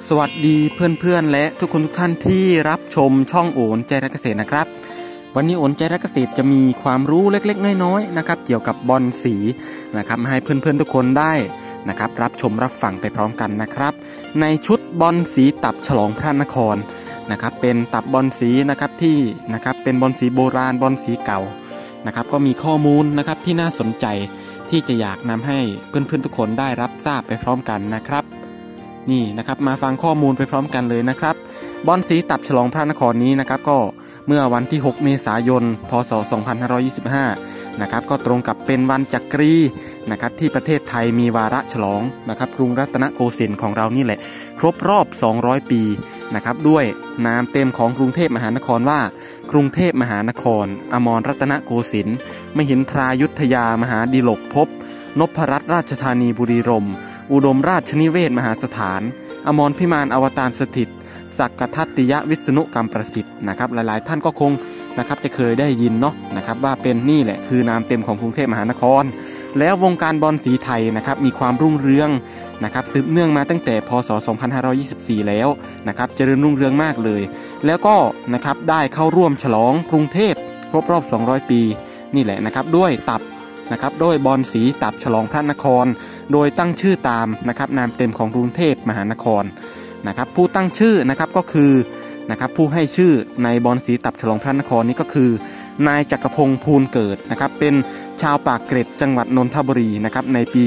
สวัสดีเพื่อนๆและทุกคนทุกท่านที่รับชมช่องโอนใจรักเกษตรนะครับวันนี้โอนใจรักเกษตรจะมีความรู้เล็กๆน้อยๆนะครับเกี่ยวกับบอลสีนะครับให้เพื่อนๆทุกคนได้นะครับรับชมรับฟังไปพร้อมกันนะครับในชุดบอลสีตับฉลองพระนครนะครับเป็นตับบอลสีนะครับที่นะครับเป็นบอลสีโบราณบอลสีเก่านะครับก็มีข้อมูลนะครับที่น่าสนใจที่จะอยากนำให้เพื่อนๆทุกคนได้รับทราบไปพร้อมกันนะครับนี่นะครับมาฟังข้อมูลไปพร้อมกันเลยนะครับบอลสีตับฉลองพระนครนี้นะครับก็เมื่อวันที่6เมษายนพศ2525นะครับก็ตรงกับเป็นวันจักรีนะครับที่ประเทศไทยมีวาระฉลองนะครับกรุงรัตนโกสินทร์ของเรานี่แหละครบรอบ200ปีนะครับด้วยนามเต็มของกรุงเทพมหานครว่ากรุงเทพมหานครอมรรัตนโกสินทร์มหินทรายุทธยามหาดิลกภพนพรัตน์ราชธานีบุรีรมย์อุดมราชนิเวศมหาสถานอมรพิมานอวตารสถิตสักกทัตติยวิษณุกรรมประสิทธิ์นะครับหลายๆท่านก็คงนะครับจะเคยได้ยินเนาะนะครับว่าเป็นนี่แหละคือนามเต็มของกรุงเทพมหานครแล้ววงการบอลสีไทยนะครับมีความรุ่งเรืองนะครับสืบเนื่องมาตั้งแต่พศ2524แล้วนะครับเจริญรุ่งเรืองมากเลยแล้วก็นะครับได้เข้าร่วมฉลองกรุงเทพครบรอบ200ปีนี่แหละนะครับด้วยตับนะครับโดยบอลสีตับฉลองพระนครโดยตั้งชื่อตามนะครับนามเต็มของกรุงเทพมหานครนะครับผู้ตั้งชื่อนะครับก็คือนะครับผู้ให้ชื่อในบอลสีตับฉลองพระนครนี้ก็คือนายจักรพงศ์ภูลเกิดนะครับเป็นชาวปากเกร็ดจังหวัดนนทบุรีนะครับในปี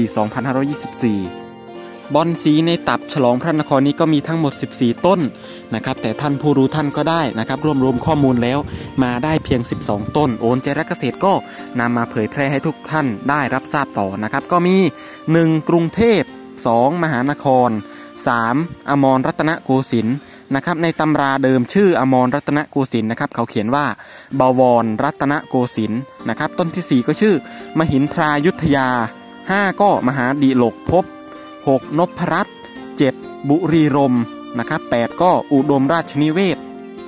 2524บอลสีในตับฉลองพระนครนี้ก็มีทั้งหมด14ต้นนะครับแต่ท่านผู้รู้ท่านก็ได้นะครับรวมข้อมูลแล้วมาได้เพียง12ต้นโอนใจรักเกษตรก็นำมาเผยแพร่ให้ทุกท่านได้รับทราบต่อนะครับก็มี1กรุงเทพ2มหานคร3อมรรัตนโกสินทร์นะครับในตำราเดิมชื่ออมรรัตนโกสินทร์นะครับเขาเขียนว่าบวรรัตนโกสินทร์นะครับต้นที่4ก็ชื่อมหินทรายุทธยา5ก็มหาดิลกภพ6นพรัตน์7บุรีรมย์นะครับ8ก็อุดมราชนิเวศ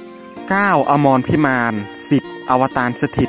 9อมรพิมาน10อวตารสถิต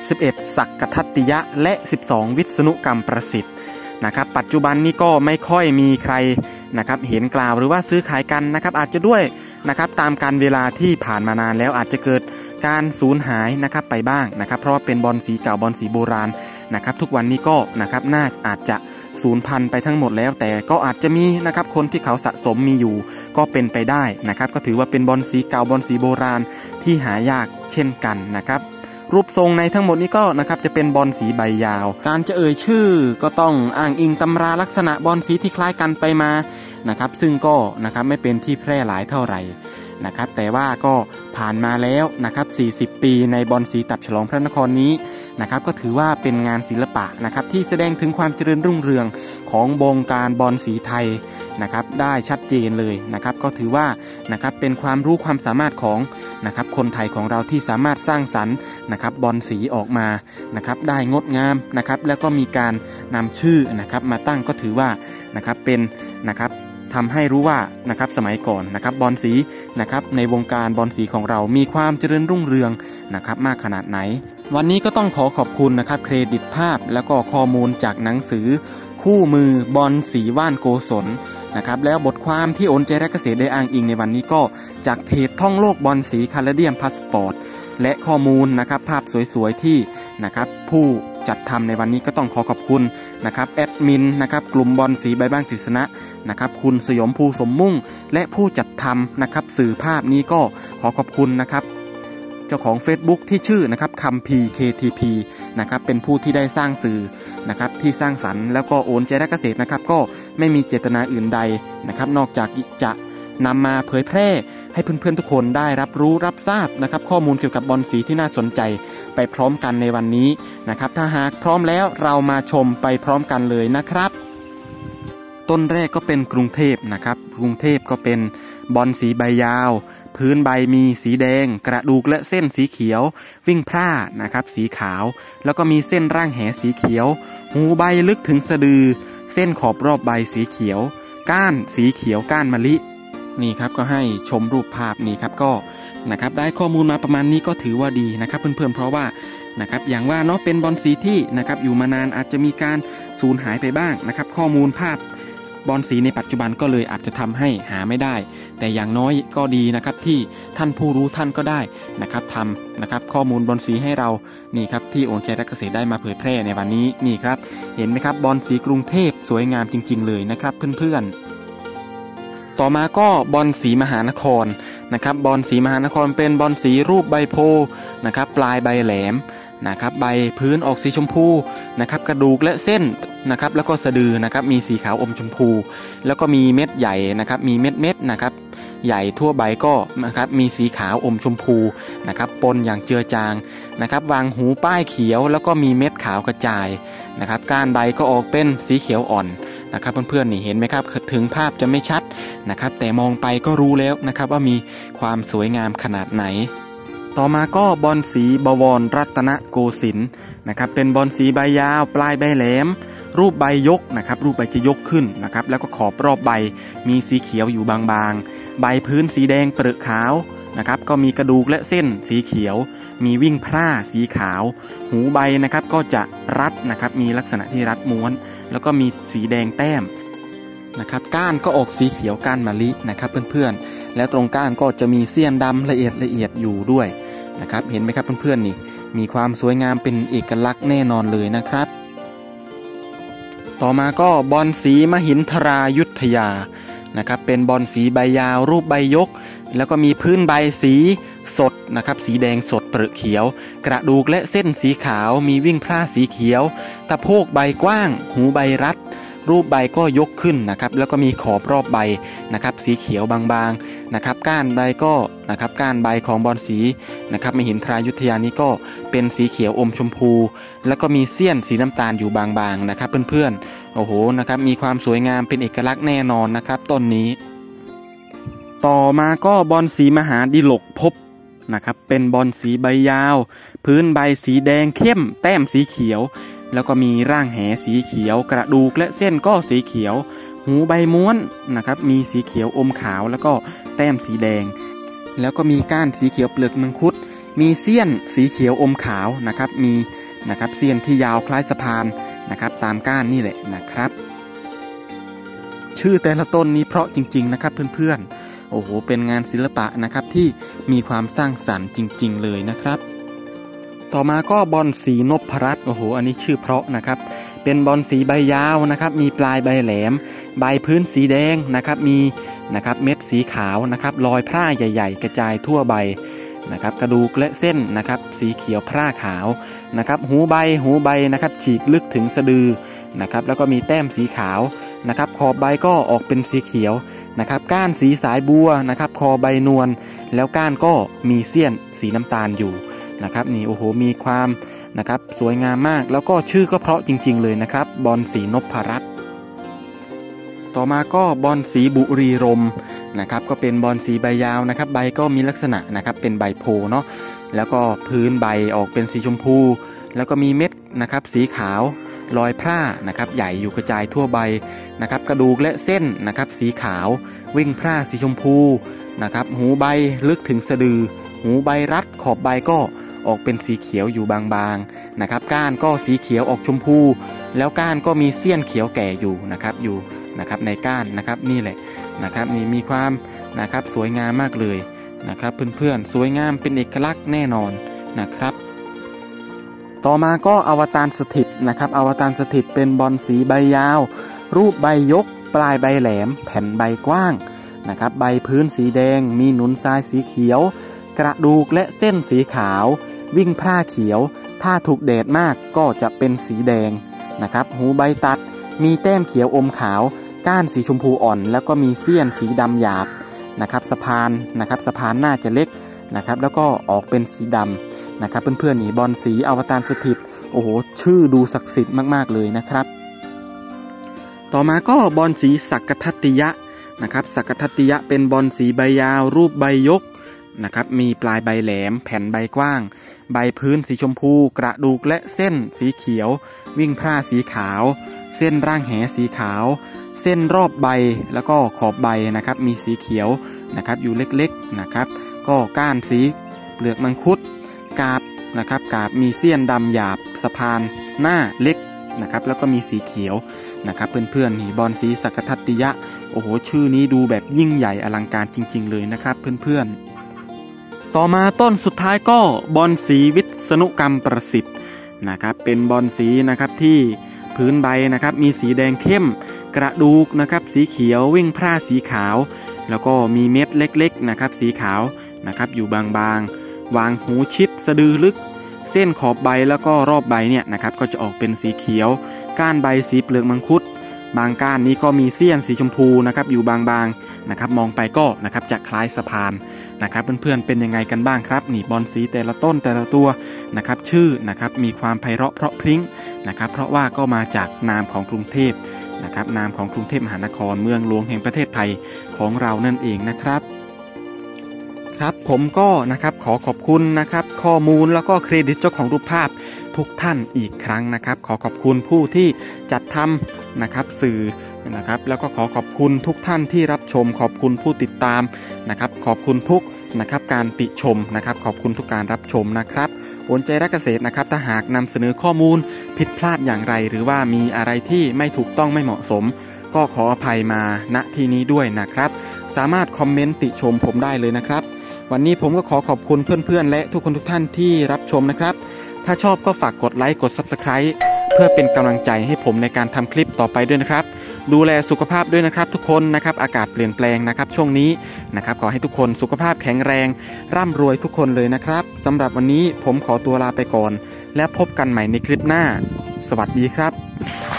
11สักกทัตติยะและ12วิษณุกรรมประสิทธิ์นะครับปัจจุบันนี้ก็ไม่ค่อยมีใครนะครับเห็นกล่าวหรือว่าซื้อขายกันนะครับอาจจะด้วยนะครับตามการเวลาที่ผ่านมานานแล้วอาจจะเกิดการสูญหายนะครับไปบ้างนะครับเพราะว่าเป็นบอลสีเก่าบอลสีโบราณนะครับทุกวันนี้ก็นะครับน่าอาจจะสูญพันธุ์ไปทั้งหมดแล้วแต่ก็อาจจะมีนะครับคนที่เขาสะสมมีอยู่ก็เป็นไปได้นะครับก็ถือว่าเป็นบอลสีเก่าบอลสีโบราณที่หายากเช่นกันนะครับรูปทรงในทั้งหมดนี้ก็นะครับจะเป็นบอลสีใบยาวการจะเอ่ยชื่อก็ต้องอ้างอิงตำราลักษณะบอลสีที่คล้ายกันไปมานะครับซึ่งก็นะครับไม่เป็นที่แพร่หลายเท่าไหร่นะครับแต่ว่าก็ผ่านมาแล้วนะครับ40ปีในบอลสีตับฉลองพระนครนี้นะครับก็ถือว่าเป็นงานศิลปะนะครับที่แสดงถึงความเจริญรุ่งเรืองของวงการบอลสีไทยนะครับได้ชัดเจนเลยนะครับก็ถือว่านะครับเป็นความรู้ความสามารถของนะครับคนไทยของเราที่สามารถสร้างสรรค์นะครับบอลสีออกมานะครับได้งดงามนะครับแล้วก็มีการนำชื่อนะครับมาตั้งก็ถือว่านะครับเป็นนะครับทำให้รู้ว่านะครับสมัยก่อนนะครับบอลสีนะครับในวงการบอลสีของเรามีความเจริญรุ่งเรืองนะครับมากขนาดไหนวันนี้ก็ต้องขอขอบคุณนะครับเครดิตภาพแล้วก็ข้อมูลจากหนังสือคู่มือบอลสีว่านโกศลนะครับแล้วบทความที่โอนใจรักเกษตรได้อ้างอิงในวันนี้ก็จากเพจท่องโลกบอลสีคาราเดียมพาสปอร์ตและข้อมูลนะครับภาพสวยๆที่นะครับผู้จัดทำในวันนี้ก็ต้องขอขอบคุณนะครับแอดมินนะครับกลุ่มบอลสีใบบ้านกฤษณะนะครับคุณสยมภูสมมุ่งและผู้จัดทำนะครับสื่อภาพนี้ก็ขอขอบคุณนะครับเจ้าของ Facebook ที่ชื่อนะครับคัมภีร์ KTP นะครับเป็นผู้ที่ได้สร้างสื่อนะครับที่สร้างสรรค์แล้วก็โอนใจรักเกษตรนะครับก็ไม่มีเจตนาอื่นใดนะครับนอกจากจะนำมาเผยแพร่ให้เพื่อนๆทุกคนได้รับรู้รับทราบนะครับข้อมูลเกี่ยวกับบอลสีที่น่าสนใจไปพร้อมกันในวันนี้นะครับถ้าหากพร้อมแล้วเรามาชมไปพร้อมกันเลยนะครับต้นแรกก็เป็นกรุงเทพนะครับกรุงเทพก็เป็นบอลสีใบยาวพื้นใบมีสีแดงกระดูกและเส้นสีเขียววิ่งพร่านะครับสีขาวแล้วก็มีเส้นร่างแหสีเขียวหูใบลึกถึงสะดือเส้นขอบรอบใบสีเขียวก้านสีเขียวก้านมะลินี่ครับก็ให้ชมรูปภาพนี่ครับก็นะครับได้ข้อมูลมาประมาณนี้ก็ถือว่าดีนะครับเพื่อนๆเพราะว่านะครับอย่างว่าเนาะเป็นบอลสีที่นะครับอยู่มานานอาจจะมีการสูญหายไปบ้างนะครับข้อมูลภาพบอนสีในปัจจุบันก็เลยอาจจะทำให้หาไม่ได้แต่อย่างน้อยก็ดีนะครับที่ท่านผู้รู้ท่านก็ได้นะครับทำนะครับข้อมูลบอนสีให้เรานี่ครับที่โอนใจรักเกษตรได้มาเผยแพร่ในวันนี้นี่ครับเห็นไหมครับบอนสีกรุงเทพสวยงามจริงๆเลยนะครับเพื่อนๆต่อมาก็บอนสีมหานครนะครับบอนสีมหานครเป็นบอนสีรูปใบโพนะครับปลายใบแหลมนะครับใบพื้นออกสีชมพูนะครับกระดูกและเส้นนะครับแล้วก็สะดือนะครับมีสีขาวอมชมพูแล้วก็มีเม็ดใหญ่นะครับมีเม็ดนะครับใหญ่ทั่วใบก็นะครับมีสีขาวอมชมพูนะครับปนอย่างเจือจางนะครับวางหูป้ายเขียวแล้วก็มีเม็ดขาวกระจายนะครับก้านใบก็ออกเป็นสีเขียวอ่อนนะครับเพื่อนๆนี่เห็นไหมครับถึงภาพจะไม่ชัดนะครับแต่มองไปก็รู้แล้วนะครับว่ามีความสวยงามขนาดไหนต่อมาก็บอนสีบวรรัตนโกสินทร์นะครับเป็นบอนสีใบยาวปลายใบแหลมรูปใบยกนะครับรูปใบจะยกขึ้นนะครับแล้วก็ขอบรอบใบมีสีเขียวอยู่บางๆใบพื้นสีแดงเปลือกขาวนะครับก็มีกระดูกและเส้นสีเขียวมีวิ่งพร่าสีขาวหูใบนะครับก็จะรัดนะครับมีลักษณะที่รัดม้วนแล้วก็มีสีแดงแต้มนะครับก้านก็ออกสีเขียวก้านมะลินะครับเพื่อนๆแล้วตรงก้านก็จะมีเสี้ยนดำละเอียดอยู่ด้วยนะครับเห็นไหมครับเพื่อนๆนี่มีความสวยงามเป็นเอกลักษณ์แน่นอนเลยนะครับต่อมาก็บอนสีมหินทรายุทธยานะครับเป็นบอนสีใบยาวรูปใบยกแล้วก็มีพื้นใบสีสดนะครับสีแดงสดเปลือกเขียวกระดูกและเส้นสีขาวมีวิ่งพร่าสีเขียวตะโพกใบกว้างหูใบรัดรูปใบก็ยกขึ้นนะครับแล้วก็มีขอบรอบใบนะครับสีเขียวบางๆนะครับก้านใบก็นะครับก้านใบของบอนสีนะครับมหินทรายุทธยานี้ก็เป็นสีเขียวอมชมพูแล้วก็มีเสี้ยนสีน้ำตาลอยู่บางๆนะครับเพื่อนๆโอ้โหนะครับมีความสวยงามเป็นเอกลักษณ์แน่นอนนะครับต้นนี้ต่อมาก็บอนสีมหาดิลกภพนะครับเป็นบอนสีใบยาวพื้นใบสีแดงเข้มแต้มสีเขียวแล้วก็มีร่างแหสีเขียวกระดูกและเส้นก็สีเขียวหูใบม้วนนะครับมีสีเขียวอมขาวแล้วก็แต้มสีแดงแล้วก็มีก้านสีเขียวเปลือกมังคุดมีเสี้ยนสีเขียวอมขาวนะครับมีนะครับเสี้ยนที่ยาวคล้ายสะพานนะครับตามก้านนี่แหละนะครับชื่อแต่ละต้นนี้เพราะจริงๆนะครับเพื่อนๆโอ้โหเป็นงานศิลปะนะครับที่มีความสร้างสรรค์จริงๆเลยนะครับต่อมาก็บอนสีนพรัตน์โอ้โหอันนี้ชื่อเพราะนะครับเป็นบอนสีใบยาวนะครับมีปลายใบแหลมใบพื้นสีแดงนะครับมีนะครับเม็ดสีขาวนะครับรอยพร่าใหญ่ๆกระจายทั่วใบนะครับกระดูกและเส้นนะครับสีเขียวพร่าขาวนะครับหูใบนะครับฉีกลึกถึงสะดือนะครับแล้วก็มีแต้มสีขาวนะครับขอบใบก็ออกเป็นสีเขียวนะครับก้านสีสายบัวนะครับคอใบนวลแล้วก้านก็มีเสี้ยนสีน้ำตาลอยู่นะครับนี่โอ้โหมีความนะครับสวยงามมากแล้วก็ชื่อก็เพราะจริงๆเลยนะครับบอนสีนพรัตน์ต่อมาก็บอนสีบุรีรมย์นะครับก็เป็นบอนสีใบยาวนะครับใบก็มีลักษณะนะครับเป็นใบโพเนาะแล้วก็พื้นใบออกเป็นสีชมพูแล้วก็มีเม็ดนะครับสีขาวรอยพร่านะครับใหญ่อยู่กระจายทั่วใบนะครับกระดูกและเส้นนะครับสีขาววิ่งพร่าสีชมพูนะครับหูใบลึกถึงสะดือหูใบรัดขอบใบก็ออกเป็นสีเขียวอยู่บางๆนะครับก้านก็สีเขียวออกชมพูแล้วก้านก็มีเสี้ยนเขียวแก่อยู่นะครับในก้านนะครับนี่แหละนะครับนี่มีความนะครับสวยงามมากเลยนะครับเพื่อนๆสวยงามเป็นเอกลักษณ์แน่นอนนะครับต่อมาก็อวตารสถิตนะครับอวตารสถิตเป็นบอนสีใบยาวรูปใบยกปลายใบแหลมแผ่นใบกว้างนะครับใบพื้นสีแดงมีหนุนทรายสีเขียวกระดูกและเส้นสีขาววิ่งพร่าเขียวถ้าถูกแดดมากก็จะเป็นสีแดงนะครับหูใบตัดมีแต้มเขียวอมขาวก้านสีชมพูอ่อนแล้วก็มีเสี้ยนสีดำหยาบนะครับสะพานหน้าจะเล็กนะครับแล้วก็ออกเป็นสีดำนะครับเพื่อนๆนี่บอนสีอวตารสถิตโอ้โหชื่อดูศักดิ์สิทธิ์มากๆเลยนะครับต่อมาก็บอนสีสักกทัตติยะนะครับสักกทัตติยะเป็นบอนสีใบยาวรูปใบยกนะครับมีปลายใบแหลมแผ่นใบกว้างใบพื้นสีชมพูกระดูกและเส้นสีเขียววิ่งพร่าสีขาวเส้นร่างแหสีขาวเส้นรอบใบแล้วก็ขอบใบนะครับมีสีเขียวนะครับอยู่เล็กๆนะครับก็ก้านสีเปลือกมังคุดกาบนะครับกาบมีเสี้ยนดำหยาบสะพานหน้าเล็กนะครับแล้วก็มีสีเขียวนะครับเพื่อนๆนี่บอนสีสักทัตติยะโอ้โหชื่อนี้ดูแบบยิ่งใหญ่อลังการจริงๆเลยนะครับเพื่อนๆต่อมาต้นสุดท้ายก็บอนสีวิษณุกรรมประสิทธิ์นะครับเป็นบอนสีนะครับที่พื้นใบนะครับมีสีแดงเข้มกระดูกนะครับสีเขียววิ่งพร่าสีขาวแล้วก็มีเม็ดเล็กๆนะครับสีขาวนะครับอยู่บางๆวางหูชิดสะดือลึกเส้นขอบใบแล้วก็รอบใบเนี่ยนะครับก็จะออกเป็นสีเขียวก้านใบสีเปลือกมังคุดบางก้านนี้ก็มีเสี้ยนสีชมพูนะครับอยู่บางๆนะครับมองไปก็นะครับจะคล้ายสะพานนะครับเพื่อนๆเป็นยังไงกันบ้างครับนี่บอนสีแต่ละต้นแต่ละตัวนะครับชื่อนะครับมีความไพเราะเพราะพริ้งนะครับเพราะว่าก็มาจากนามของกรุงเทพนะครับนามของกรุงเทพมหานครเมืองหลวงแห่งประเทศไทยของเรานั่นเองนะครับครับผมก็นะครับขอขอบคุณนะครับข้อมูลแล้วก็เครดิตเจ้าของรูปภาพทุกท่านอีกครั้งนะครับขอขอบคุณผู้ที่จัดทำนะครับสื่อนะครับแล้วก็ขอขอบคุณทุกท่านที่รับชมขอบคุณผู้ติดตามนะครับขอบคุณทุกนะครับการติชมนะครับขอบคุณทุกการรับชมนะครับโอนใจรักเกษตรนะครับถ้าหากนำเสนอข้อมูลผิดพลาดอย่างไรหรือว่ามีอะไรที่ไม่ถูกต้องไม่เหมาะสมก็ขออภัยมาณที่นี้ด้วยนะครับสามารถคอมเมนต์ติชมผมได้เลยนะครับวันนี้ผมก็ขอขอบคุณเพื่อนๆและทุกคนทุกท่านที่รับชมนะครับถ้าชอบก็ฝากกดไลค์กด Subscribe เพื่อเป็นกำลังใจให้ผมในการทำคลิปต่อไปด้วยนะครับดูแลสุขภาพด้วยนะครับทุกคนนะครับอากาศเปลี่ยนแปลงนะครับช่วงนี้นะครับขอให้ทุกคนสุขภาพแข็งแรงร่ำรวยทุกคนเลยนะครับสำหรับวันนี้ผมขอตัวลาไปก่อนและพบกันใหม่ในคลิปหน้าสวัสดีครับ